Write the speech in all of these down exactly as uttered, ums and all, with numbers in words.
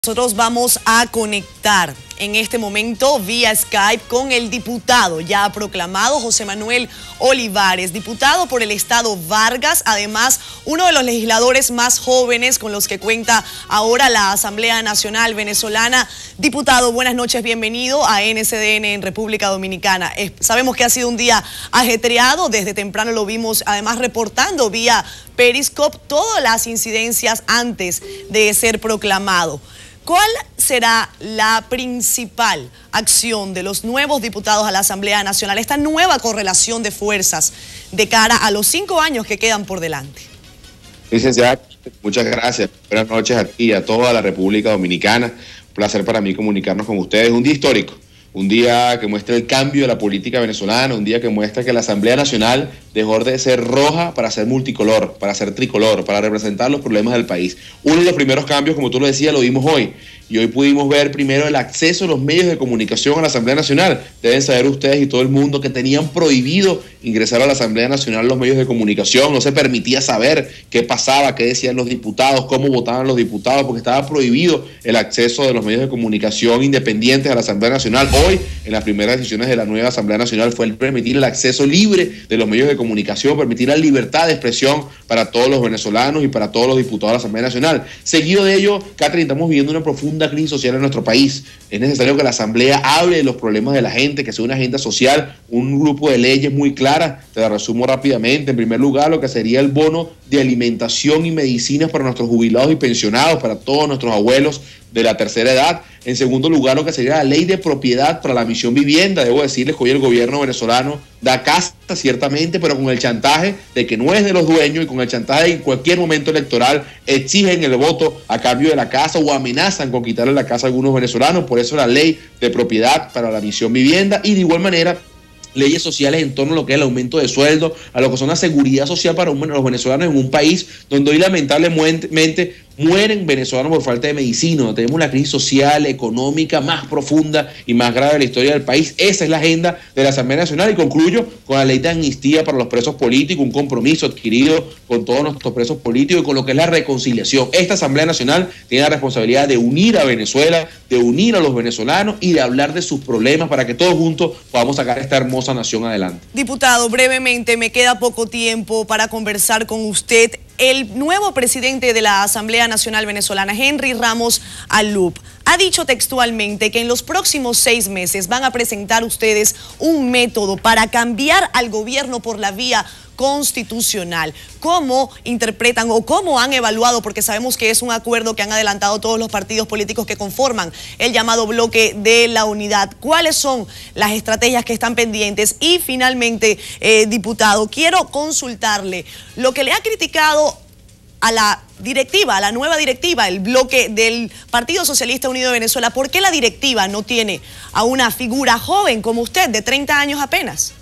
Nosotros vamos a conectar en este momento vía Skype con el diputado ya proclamado José Manuel Olivares, diputado por el estado Vargas, además uno de los legisladores más jóvenes con los que cuenta ahora la Asamblea Nacional Venezolana. Diputado, buenas noches, bienvenido a N C D N en República Dominicana. Eh, sabemos que ha sido un día ajetreado, desde temprano lo vimos además reportando vía Periscope todas las incidencias antes de ser proclamado. ¿Cuál será la principal acción de los nuevos diputados a la Asamblea Nacional, esta nueva correlación de fuerzas de cara a los cinco años que quedan por delante? Licenciada, muchas gracias. Buenas noches a ti y a toda la República Dominicana. Un placer para mí comunicarnos con ustedes. Un día histórico, un día que muestra el cambio de la política venezolana, un día que muestra que la Asamblea Nacional dejó de ser roja para ser multicolor, para ser tricolor, para representar los problemas del país. Uno de los primeros cambios, como tú lo decías, lo vimos hoy. Y hoy pudimos ver primero el acceso a los medios de comunicación a la Asamblea Nacional. Deben saber ustedes y todo el mundo que tenían prohibido ingresar a la Asamblea Nacional los medios de comunicación. No se permitía saber qué pasaba, qué decían los diputados, cómo votaban los diputados, porque estaba prohibido el acceso de los medios de comunicación independientes a la Asamblea Nacional. Hoy, en las primeras decisiones de la nueva Asamblea Nacional, fue el permitir el acceso libre de los medios de comunicación, permitir la libertad de expresión para todos los venezolanos y para todos los diputados de la Asamblea Nacional. Seguido de ello, Catherine, estamos viviendo una profunda crisis social en nuestro país. Es necesario que la Asamblea hable de los problemas de la gente, que sea una agenda social, un grupo de leyes muy claras. Te la resumo rápidamente. En primer lugar, lo que sería el bono de alimentación y medicinas para nuestros jubilados y pensionados, para todos nuestros abuelos de la tercera edad. En segundo lugar, lo que sería la ley de propiedad para la misión vivienda. Debo decirles que hoy el gobierno venezolano da casa, ciertamente, pero con el chantaje de que no es de los dueños y con el chantaje de que en cualquier momento electoral exigen el voto a cambio de la casa o amenazan con quitarle la casa a algunos venezolanos. Por eso la ley de propiedad para la misión vivienda y de igual manera leyes sociales en torno a lo que es el aumento de sueldo, a lo que son la seguridad social para los venezolanos en un país donde hoy lamentablemente mueren venezolanos por falta de medicina, donde tenemos la crisis social, económica más profunda y más grave de la historia del país. Esa es la agenda de la Asamblea Nacional y concluyo con la ley de amnistía para los presos políticos, un compromiso adquirido con todos nuestros presos políticos y con lo que es la reconciliación. Esta Asamblea Nacional tiene la responsabilidad de unir a Venezuela, de unir a los venezolanos y de hablar de sus problemas para que todos juntos podamos sacar esta hermosa nación adelante. Diputado, brevemente, me queda poco tiempo para conversar con usted. El nuevo presidente de la Asamblea Nacional Venezolana, Henry Ramos Alup, ha dicho textualmente que en los próximos seis meses van a presentar ustedes un método para cambiar al gobierno por la vía constitucional. ¿Cómo interpretan o cómo han evaluado? Porque sabemos que es un acuerdo que han adelantado todos los partidos políticos que conforman el llamado bloque de la unidad. ¿Cuáles son las estrategias que están pendientes? Y finalmente, eh, diputado, quiero consultarle lo que le ha criticado a la directiva, a la nueva directiva, el bloque del Partido Socialista Unido de Venezuela. ¿Por qué la directiva no tiene a una figura joven como usted, de treinta años apenas?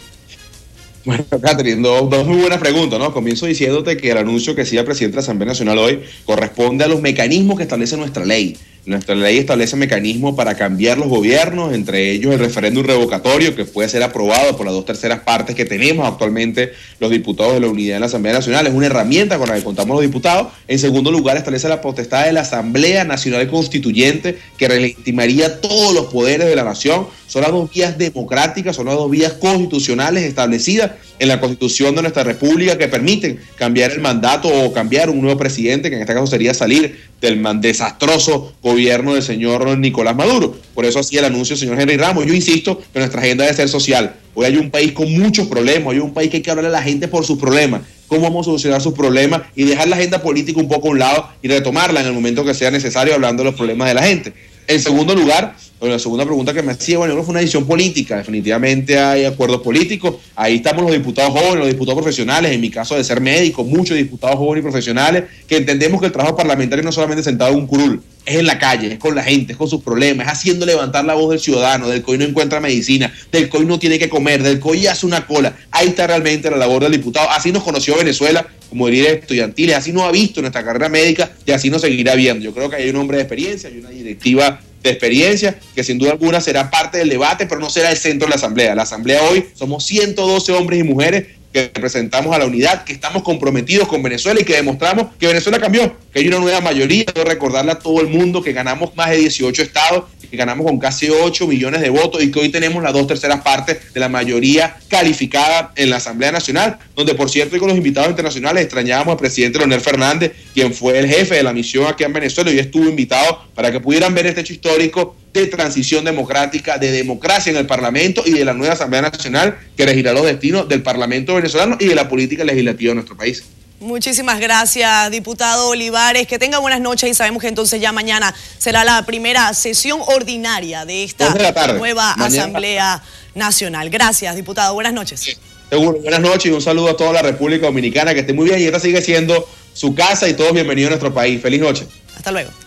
Bueno, Catherine, dos, dos muy buenas preguntas, ¿no? Comienzo diciéndote que el anuncio que hacía el presidente de la Asamblea Nacional hoy corresponde a los mecanismos que establece nuestra ley. Nuestra ley establece mecanismos para cambiar los gobiernos, entre ellos el referéndum revocatorio, que puede ser aprobado por las dos terceras partes que tenemos actualmente los diputados de la unidad en la Asamblea Nacional. Es una herramienta con la que contamos los diputados. En segundo lugar, establece la potestad de la Asamblea Nacional Constituyente, que legitimaría todos los poderes de la nación. Son las dos vías democráticas, son las dos vías constitucionales establecidas en la Constitución de nuestra República que permiten cambiar el mandato o cambiar un nuevo presidente, que en este caso sería salir del desastroso gobierno del señor Nicolás Maduro. Por eso hacía el anuncio el señor Henry Ramos. Yo insisto que nuestra agenda debe ser social. Hoy hay un país con muchos problemas, hoy hay un país que hay que hablarle a la gente por sus problemas, cómo vamos a solucionar sus problemas y dejar la agenda política un poco a un lado y retomarla en el momento que sea necesario hablando de los problemas de la gente. En segundo lugar, la segunda pregunta que me hacía, bueno, yo creo que fue una decisión política, definitivamente hay acuerdos políticos, ahí estamos los diputados jóvenes, los diputados profesionales, en mi caso de ser médico, muchos diputados jóvenes y profesionales, que entendemos que el trabajo parlamentario no es solamente sentado en un curul, es en la calle, es con la gente, es con sus problemas, es haciendo levantar la voz del ciudadano, del que hoy no encuentra medicina, del que hoy no tiene que comer, del que hoy hace una cola. Ahí está realmente la labor del diputado. Así nos conoció Venezuela como líderes estudiantiles, así nos ha visto nuestra carrera médica y así nos seguirá viendo. Yo creo que hay un hombre de experiencia, hay una directiva de experiencia que sin duda alguna será parte del debate, pero no será el centro de la Asamblea. La Asamblea hoy somos ciento doce hombres y mujeres que representamos a la unidad, que estamos comprometidos con Venezuela y que demostramos que Venezuela cambió, que hay una nueva mayoría. Quiero recordarle a todo el mundo que ganamos más de dieciocho estados, que ganamos con casi ocho millones de votos y que hoy tenemos las dos terceras partes de la mayoría calificada en la Asamblea Nacional, donde por cierto y con los invitados internacionales extrañábamos al presidente Leonel Fernández, quien fue el jefe de la misión aquí en Venezuela y estuvo invitado para que pudieran ver este hecho histórico de transición democrática, de democracia en el Parlamento y de la nueva Asamblea Nacional que regirá los destinos del Parlamento venezolano y de la política legislativa de nuestro país. Muchísimas gracias, diputado Olivares. Que tenga buenas noches y sabemos que entonces ya mañana será la primera sesión ordinaria de esta nueva mañana. Asamblea Nacional. Gracias, diputado. Buenas noches. Sí, seguro. Buenas noches y un saludo a toda la República Dominicana. Que esté muy bien y esta sigue siendo su casa y todos bienvenidos a nuestro país. Feliz noche. Hasta luego.